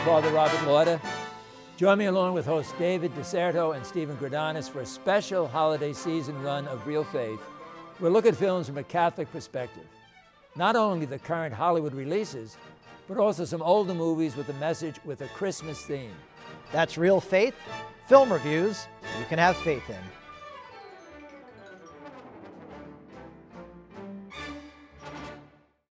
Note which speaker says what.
Speaker 1: Father Robert Lauder. Join me along with hosts David DeSerto and Stephen Gradanis for a special holiday season run of Real Faith. We'll look at films from a Catholic perspective. Not only the current Hollywood releases, but also some older movies with a message with a Christmas theme.
Speaker 2: That's Real Faith, film reviews you can have faith in.